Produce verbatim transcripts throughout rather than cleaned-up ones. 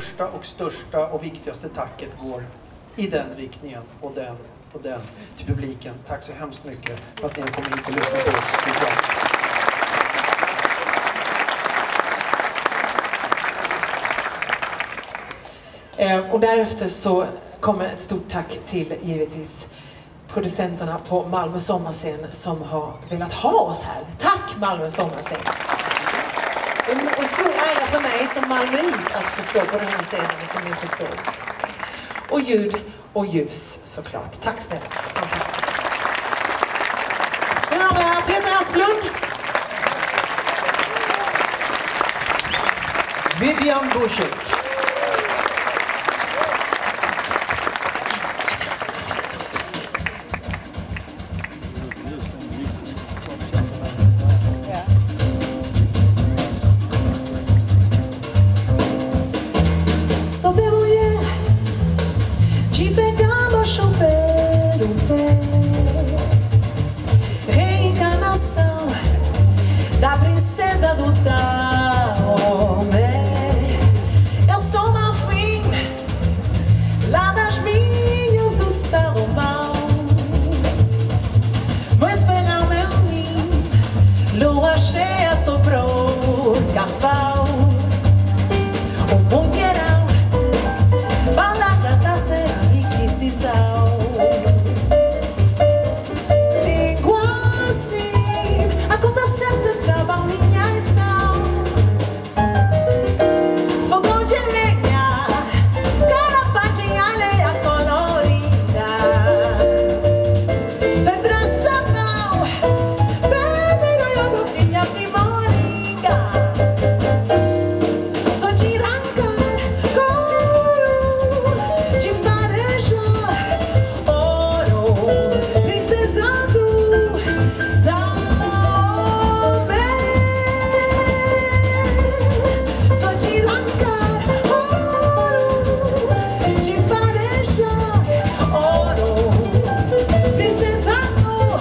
Första och största och viktigaste tacket går i den riktningen och den och den till publiken. Tack så hemskt mycket för att ni har kommit hit och lyssnat på oss. Eh, och därefter så kommer ett stort tack till givetvis producenterna på Malmö sommarscen som har velat ha oss här. Tack Malmö sommarscen! En stor ära för mig som malmöit att förstå på den här scenen som ni förstår. Och ljud och ljus såklart. Tack snälla. Fantastiskt. Nu har vi här Peter Asplund. Vivian Buschek. Saber mulher, te pegava chover o pé. Reencarnação da princesa do Daomé. Eu sou marfim, lá das minhas do Salomão. Mas pegar meu ninho, lua cheia soprou carval. O bungueirão, balaca da cerâmica e sisal. Língua assim, acontecendo trabalho minha e sal. Fogão de lenha, carapatinha, areia colorida. Pedra sabão, pedreiro e boquinha de moringa. Sou tirancar, couro, de farejar ouro, princesa do Daomé. Sou tirancar, couro, de farejar ouro, princesa do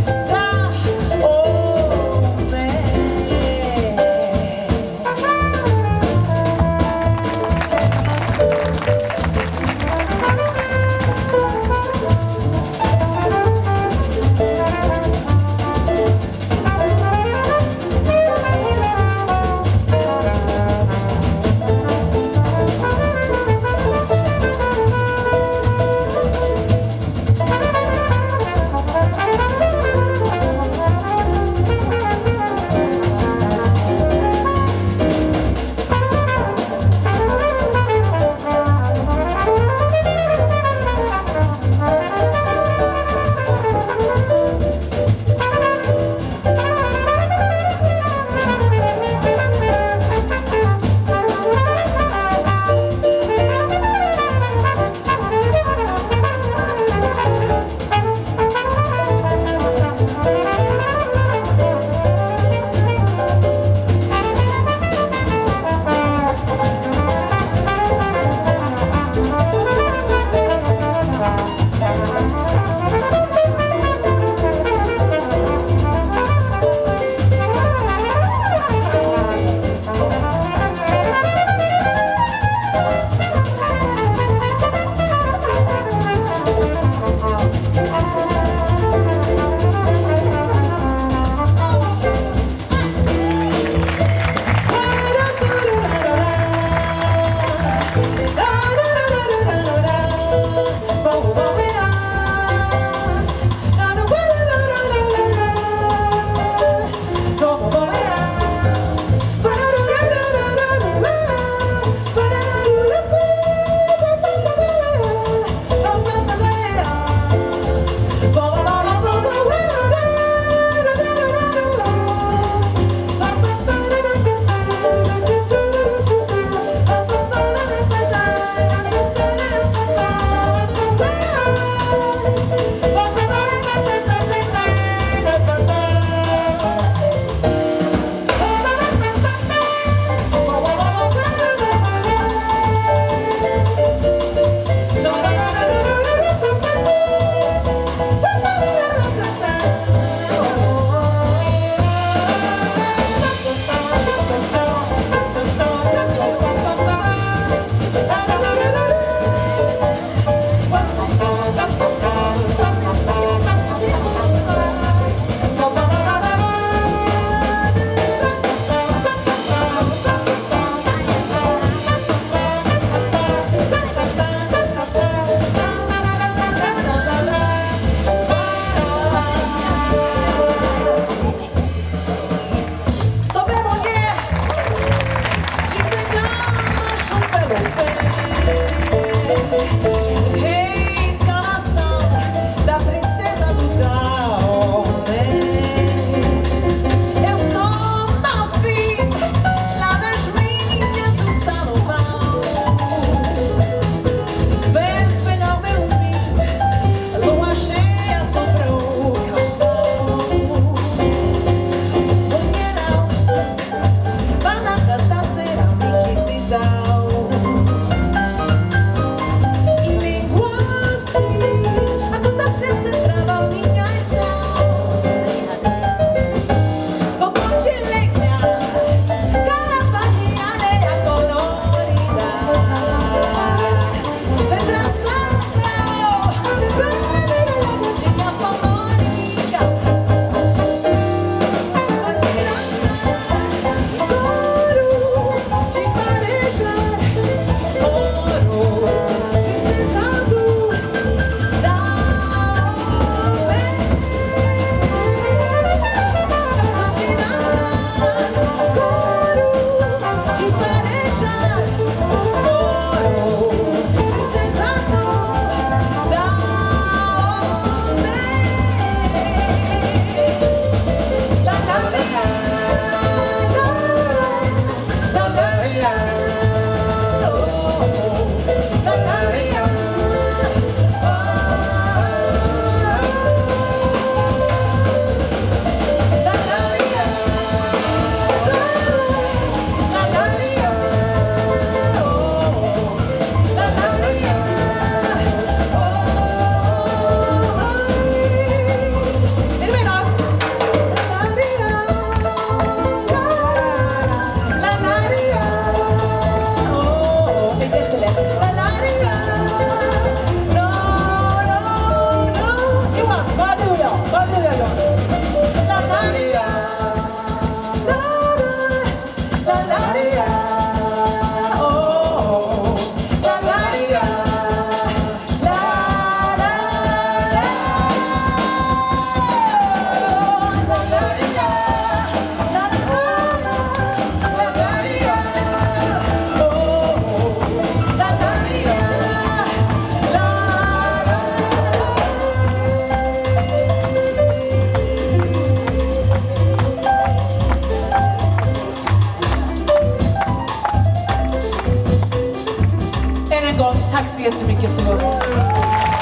Daomé. Tack så jättemycket för oss.